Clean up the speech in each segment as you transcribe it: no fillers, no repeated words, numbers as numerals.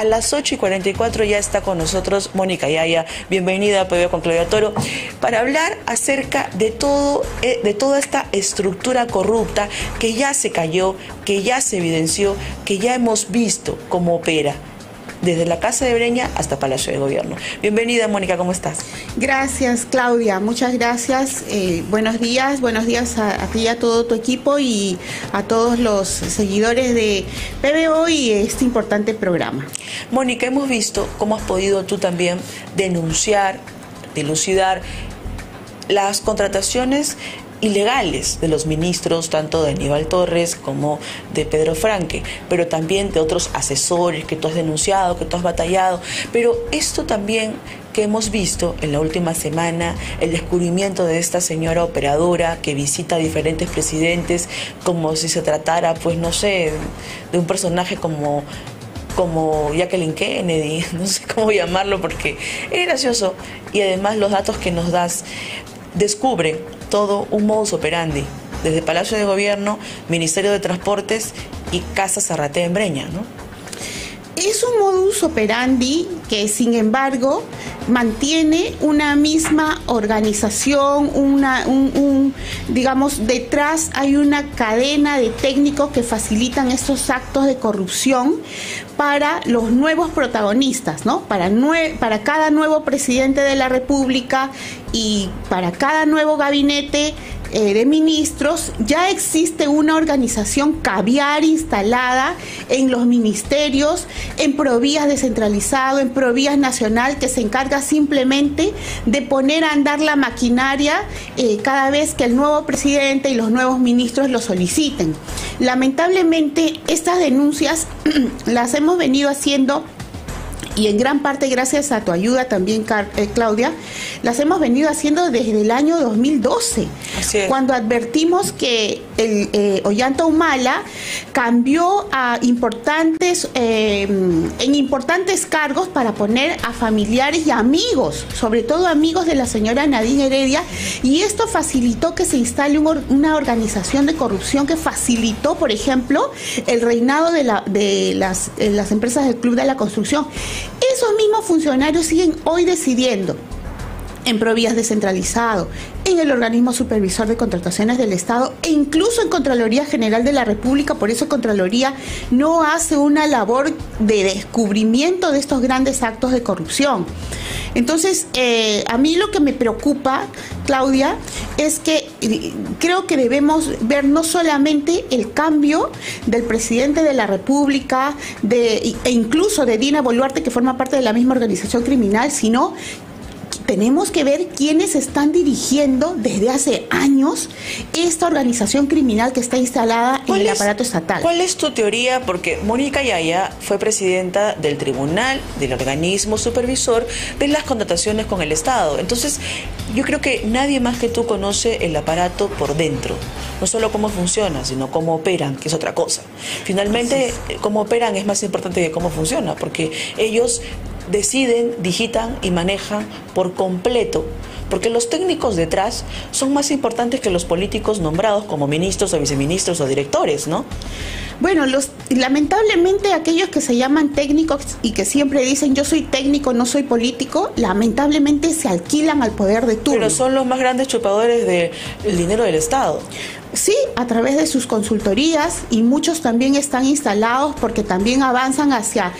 A las 8:44 ya está con nosotros Mónica Yaya. Bienvenida a PB con Claudia Toro, para hablar acerca de toda esta estructura corrupta que ya se cayó, que ya se evidenció, que ya hemos visto cómo opera, desde la Casa de Breña hasta Palacio de Gobierno. Bienvenida, Mónica, ¿cómo estás? Gracias, Claudia, muchas gracias. Buenos días a ti y a todo tu equipo y a todos los seguidores de PBO y este importante programa. Mónica, hemos visto cómo has podido tú también denunciar, dilucidar las contrataciones ilegales de los ministros, tanto de Aníbal Torres como de Pedro Franque, pero también de otros asesores que tú has denunciado, que tú has batallado. Pero esto también que hemos visto en la última semana, el descubrimiento de esta señora operadora que visita a diferentes presidentes como si se tratara, pues no sé, de un personaje como Jacqueline Kennedy, no sé cómo llamarlo porque es gracioso. Y además los datos que nos das descubren todo un modus operandi, desde Palacio de Gobierno, Ministerio de Transportes y Casa Zarratea en Breña, ¿no? Es un modus operandi que, sin embargo, mantiene una misma organización, digamos, detrás hay una cadena de técnicos que facilitan estos actos de corrupción para los nuevos protagonistas, ¿no? Para cada nuevo presidente de la República y para cada nuevo gabinete de ministros, ya existe una organización caviar instalada en los ministerios, en Provías descentralizado, en Provías nacional, que se encarga simplemente de poner a andar la maquinaria cada vez que el nuevo presidente y los nuevos ministros lo soliciten. Lamentablemente, estas denuncias las hemos venido haciendo, y en gran parte gracias a tu ayuda también, Claudia, las hemos venido haciendo desde el año 2012, cuando advertimos que el Ollanta Humala cambió a en importantes cargos para poner a familiares y amigos, sobre todo amigos de la señora Nadine Heredia, y esto facilitó que se instale una organización de corrupción que facilitó, por ejemplo, el reinado de las empresas del Club de la Construcción. Esos mismos funcionarios siguen hoy decidiendo en Provías descentralizado, en el organismo supervisor de contrataciones del Estado e incluso en Contraloría General de la República. Por eso Contraloría no hace una labor de descubrimiento de estos grandes actos de corrupción. Entonces, a mí lo que me preocupa, Claudia, es que creo que debemos ver no solamente el cambio del presidente de la República e incluso de Dina Boluarte, que forma parte de la misma organización criminal, sino tenemos que ver quiénes están dirigiendo desde hace años esta organización criminal que está instalada en el aparato estatal. ¿Cuál es tu teoría? Porque Mónica Yaya fue presidenta del tribunal, del organismo supervisor de las contrataciones con el Estado. Entonces, yo creo que nadie más que tú conoce el aparato por dentro. No solo cómo funciona, sino cómo operan, que es otra cosa. Finalmente, cómo operan es más importante que cómo funciona, porque ellos deciden, digitan y manejan por completo, porque los técnicos detrás son más importantes que los políticos nombrados como ministros o viceministros o directores, ¿no? Bueno, lamentablemente aquellos que se llaman técnicos y que siempre dicen yo soy técnico, no soy político, lamentablemente se alquilan al poder de turno. Pero son los más grandes chupadores del dinero del Estado. Sí, a través de sus consultorías, y muchos también están instalados porque también avanzan hacia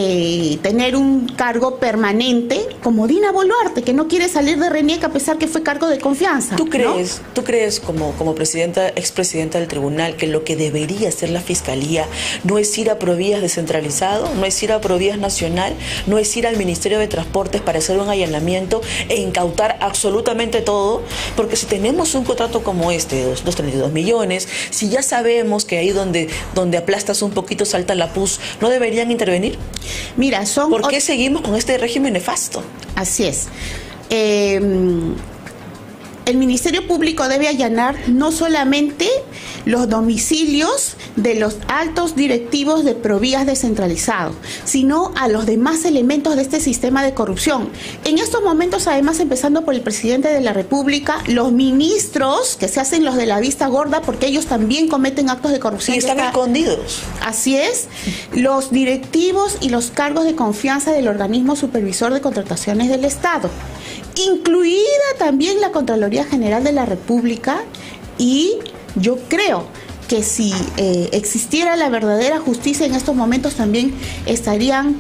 tener un cargo permanente, como Dina Boluarte, que no quiere salir de RENIEC a pesar que fue cargo de confianza. ¿Tú crees como expresidenta del tribunal, que lo que debería hacer la Fiscalía no es ir a Provías descentralizado, no es ir a Provías nacional, no es ir al Ministerio de Transportes para hacer un allanamiento e incautar absolutamente todo? Porque si tenemos un contrato como este de 232 millones, si ya sabemos que ahí donde aplastas un poquito salta la pus, ¿no deberían intervenir? Mira, ¿por qué seguimos con este régimen nefasto? Así es. El el Ministerio Público debe allanar no solamente los domicilios de los altos directivos de Provías descentralizado, sino a los demás elementos de este sistema de corrupción. En estos momentos, además, empezando por el presidente de la República, los ministros, que se hacen los de la vista gorda, porque ellos también cometen actos de corrupción. Y están escondidos. Así es. Los directivos y los cargos de confianza del organismo supervisor de contrataciones del Estado, incluida también la Contraloría General de la República. Y yo creo que si existiera la verdadera justicia en estos momentos, también estarían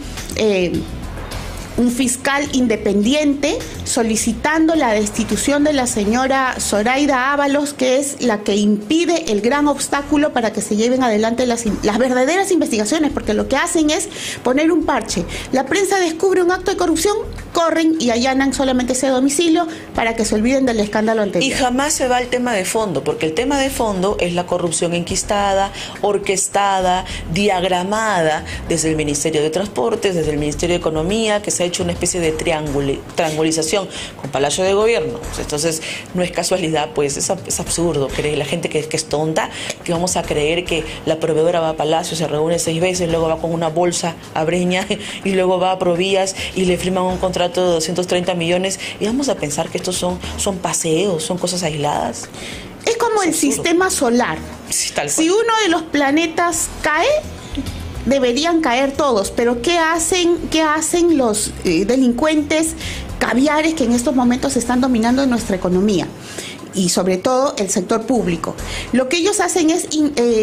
un fiscal independiente solicitando la destitución de la señora Zoraida Ábalos, que es la que impide el gran obstáculo para que se lleven adelante las verdaderas investigaciones, porque lo que hacen es poner un parche. La prensa descubre un acto de corrupción, corren y allanan solamente ese domicilio para que se olviden del escándalo anterior. Y jamás se va al tema de fondo, porque el tema de fondo es la corrupción enquistada, orquestada, diagramada desde el Ministerio de Transportes, desde el Ministerio de Economía, que se ha hecho una especie de triangulización con Palacio de Gobierno. Entonces, no es casualidad, pues es absurdo creer, la gente que es tonta, que vamos a creer que la proveedora va a Palacio, se reúne 6 veces, luego va con una bolsa a Breña y luego va a Provías y le firman un contrato de 230 millones y vamos a pensar que estos son paseos, son cosas aisladas. Es como el sistema solar. Sí, tal cual. Si uno de los planetas cae, deberían caer todos, pero ¿qué hacen los delincuentes caviares que en estos momentos están dominando nuestra economía? Y sobre todo el sector público. Lo que ellos hacen es,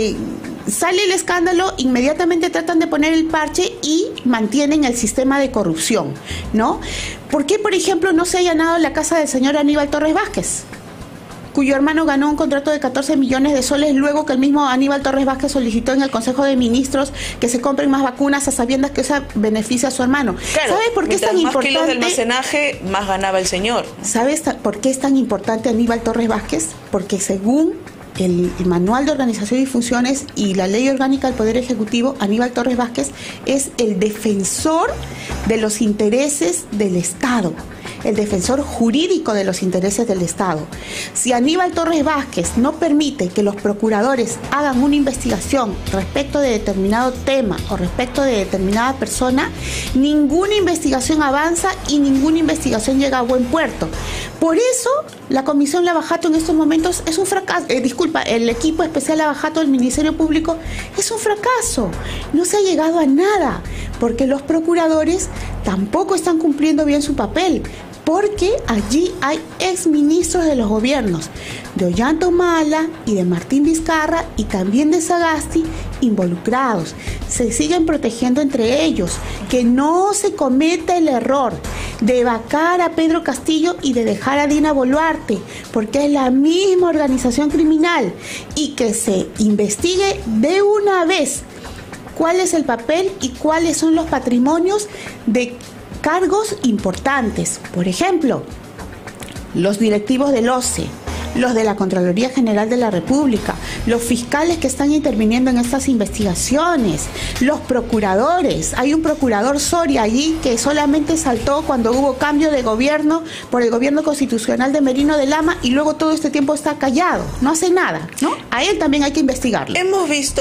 sale el escándalo, inmediatamente tratan de poner el parche y mantienen el sistema de corrupción, ¿no? ¿Por qué, por ejemplo, no se ha allanado la casa del señor Aníbal Torres Vázquez, cuyo hermano ganó un contrato de 14 millones de soles luego que el mismo Aníbal Torres Vázquez solicitó en el Consejo de Ministros que se compren más vacunas a sabiendas que eso beneficia a su hermano? Claro, ¿Sabes por qué es tan más importante? kilos de almacenaje, más ganaba el señor. ¿Sabes por qué es tan importante Aníbal Torres Vázquez? Porque según el Manual de Organización y Funciones y la Ley Orgánica del Poder Ejecutivo, Aníbal Torres Vázquez es el defensor de los intereses del Estado, el defensor jurídico de los intereses del Estado. Si Aníbal Torres Vázquez no permite que los procuradores hagan una investigación respecto de determinado tema o respecto de determinada persona, ninguna investigación avanza y ninguna investigación llega a buen puerto. Por eso, la Comisión Lavajato en estos momentos es un fracaso. El equipo especial Lavajato del Ministerio Público es un fracaso. No se ha llegado a nada, porque los procuradores tampoco están cumpliendo bien su papel, porque allí hay exministros de los gobiernos, de Ollanta Humala y de Martín Vizcarra y también de Sagasti involucrados. Se siguen protegiendo entre ellos. Que no se cometa el error de vacar a Pedro Castillo y de dejar a Dina Boluarte, porque es la misma organización criminal, y que se investigue de una vez cuál es el papel y cuáles son los patrimonios de cargos importantes. Por ejemplo, los directivos del OCE, los de la Contraloría General de la República, los fiscales que están interviniendo en estas investigaciones, los procuradores. Hay un procurador Soria allí que solamente saltó cuando hubo cambio de gobierno por el gobierno constitucional de Merino de Lama y luego todo este tiempo está callado, no hace nada, ¿no? A él también hay que investigarlo. Hemos visto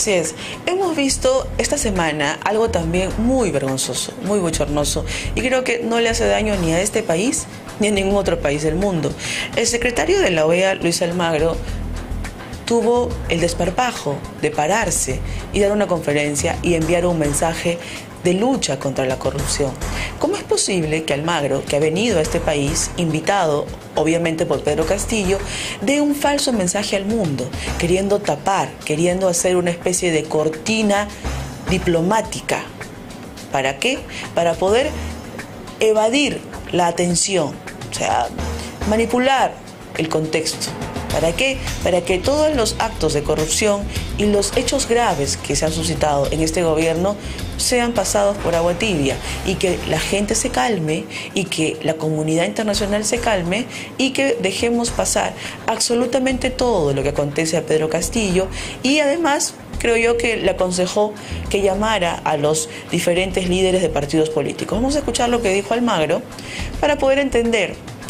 esta semana algo también muy vergonzoso, muy bochornoso, y creo que no le hace daño ni a este país ni a ningún otro país del mundo. El secretario de la OEA, Luis Almagro, tuvo el desparpajo de pararse y dar una conferencia y enviar un mensaje de lucha contra la corrupción. ¿Cómo es posible que Almagro, que ha venido a este país, invitado obviamente por Pedro Castillo, dé un falso mensaje al mundo, queriendo tapar, queriendo hacer una especie de cortina diplomática? ¿Para qué? Para poder evadir la atención, o sea, manipular el contexto. ¿Para qué? Para que todos los actos de corrupción y los hechos graves que se han suscitado en este gobierno sean pasados por agua tibia y que la gente se calme y que la comunidad internacional se calme y que dejemos pasar absolutamente todo lo que acontece a Pedro Castillo. Y además creo yo que le aconsejó que llamara a los diferentes líderes de partidos políticos. Vamos a escuchar lo que dijo Almagro para poder entender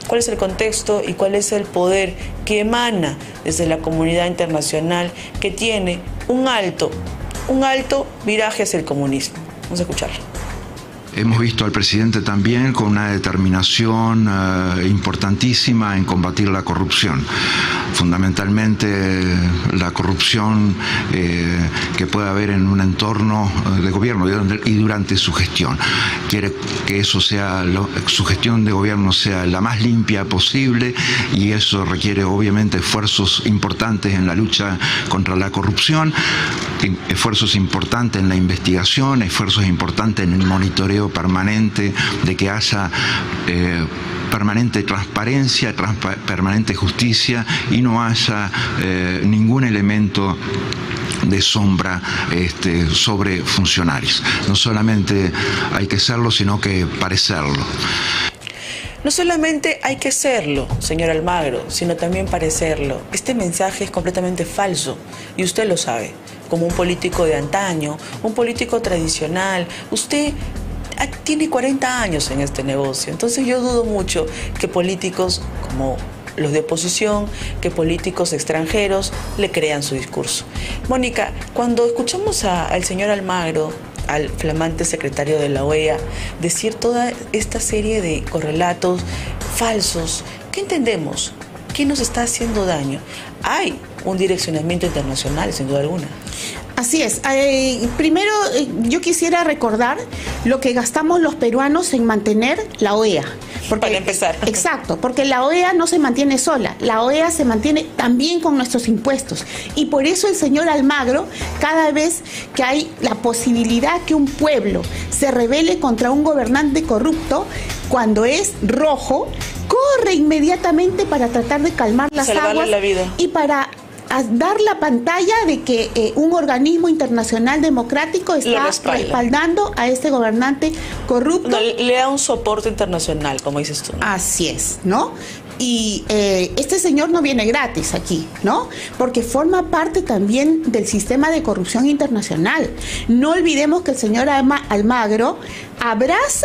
cuál es el contexto y cuál es el poder que emana desde la comunidad internacional que tiene un alto viraje hacia el comunismo. Vamos a escucharlo. Hemos visto al presidente también con una determinación importantísima en combatir la corrupción. Fundamentalmente la corrupción que puede haber en un entorno de gobierno y durante su gestión. Quiere que eso sea, su gestión de gobierno sea la más limpia posible, y eso requiere obviamente esfuerzos importantes en la lucha contra la corrupción, esfuerzos importantes en la investigación, esfuerzos importantes en el monitoreo permanente de que haya permanente transparencia, permanente justicia, y no haya ningún elemento de sombra sobre funcionarios. No solamente hay que serlo, sino que parecerlo. No solamente hay que serlo, señor Almagro, sino también parecerlo. Este mensaje es completamente falso y usted lo sabe. Como un político de antaño, un político tradicional, usted tiene 40 años en este negocio. Entonces yo dudo mucho que políticos como los de oposición, que políticos extranjeros le crean su discurso. Mónica, cuando escuchamos al señor Almagro, al flamante secretario de la OEA, decir toda esta serie de correlatos falsos, ¿qué entendemos? ¿Qué nos está haciendo daño? Hay un direccionamiento internacional, sin duda alguna. Así es. Primero, yo quisiera recordar lo que gastamos los peruanos en mantener la OEA. Porque, para empezar. Exacto, porque la OEA no se mantiene sola, la OEA se mantiene también con nuestros impuestos. Y por eso el señor Almagro, cada vez que hay la posibilidad que un pueblo se rebele contra un gobernante corrupto, cuando es rojo, corre inmediatamente para tratar de calmar las aguas la vida. Y para dar la pantalla de que un organismo internacional democrático está respaldando a este gobernante corrupto. No, le da un soporte internacional, como dices tú. Así es, ¿no? Y este señor no viene gratis aquí, ¿no? Porque forma parte también del sistema de corrupción internacional. No olvidemos que el señor Almagro abraza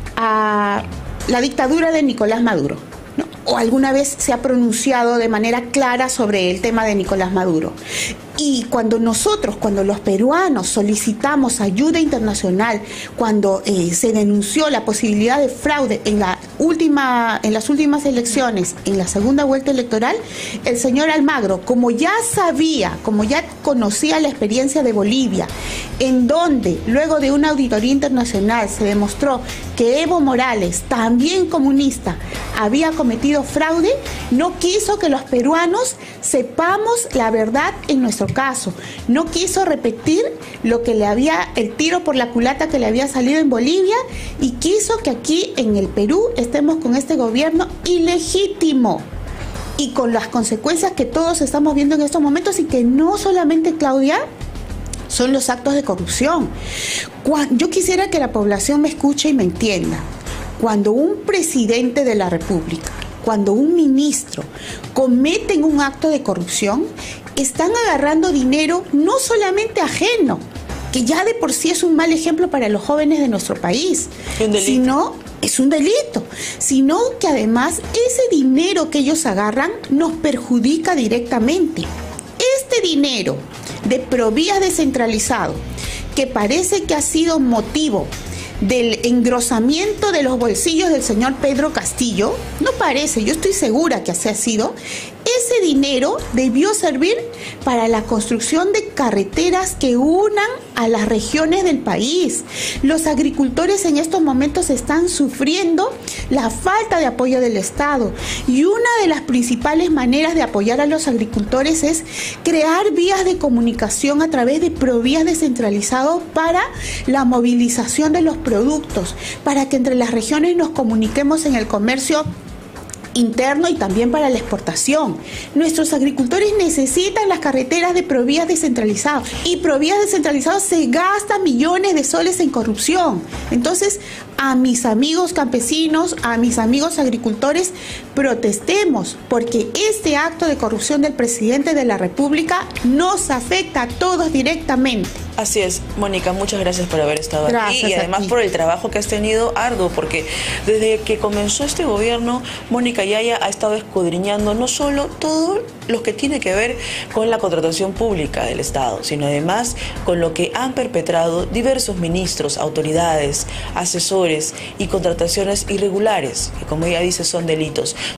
a la dictadura de Nicolás Maduro, ¿no? O alguna vez se ha pronunciado de manera clara sobre el tema de Nicolás Maduro. Y cuando los peruanos solicitamos ayuda internacional, cuando se denunció la posibilidad de fraude en las últimas elecciones, en la segunda vuelta electoral, el señor Almagro, como ya conocía la experiencia de Bolivia, en donde luego de una auditoría internacional se demostró que Evo Morales, también comunista, había cometido fraude, no quiso que los peruanos sepamos la verdad en nuestro caso. No quiso repetir el tiro por la culata que le había salido en Bolivia, y quiso que aquí en el Perú estemos con este gobierno ilegítimo y con las consecuencias que todos estamos viendo en estos momentos, y que no solamente, Claudia, son los actos de corrupción. Yo quisiera que la población me escuche y me entienda. Cuando un presidente de la República, cuando un ministro cometen un acto de corrupción, están agarrando dinero no solamente ajeno, que ya de por sí es un mal ejemplo para los jóvenes de nuestro país, sino es un delito, sino que además ese dinero que ellos agarran nos perjudica directamente. Este dinero de Provías descentralizado, que parece que ha sido motivo del engrosamiento de los bolsillos del señor Pedro Castillo, no parece, yo estoy segura que así ha sido. Ese dinero debió servir para la construcción de carreteras que unan a las regiones del país. Los agricultores en estos momentos están sufriendo la falta de apoyo del Estado, y una de las principales maneras de apoyar a los agricultores es crear vías de comunicación a través de Provías descentralizado para la movilización de los productos, para que entre las regiones nos comuniquemos en el comercio interno y también para la exportación. Nuestros agricultores necesitan las carreteras de Provías descentralizado, y Provías descentralizado se gasta millones de soles en corrupción. Entonces, a mis amigos campesinos, a mis amigos agricultores, protestemos, porque este acto de corrupción del presidente de la República nos afecta a todos directamente. Así es, Mónica, muchas gracias por haber estado aquí y además por el trabajo que has tenido arduo, porque desde que comenzó este gobierno, Mónica Yaya ha estado escudriñando no solo todo lo que tiene que ver con la contratación pública del Estado, sino además con lo que han perpetrado diversos ministros, autoridades, asesores y contrataciones irregulares, que como ella dice son delitos.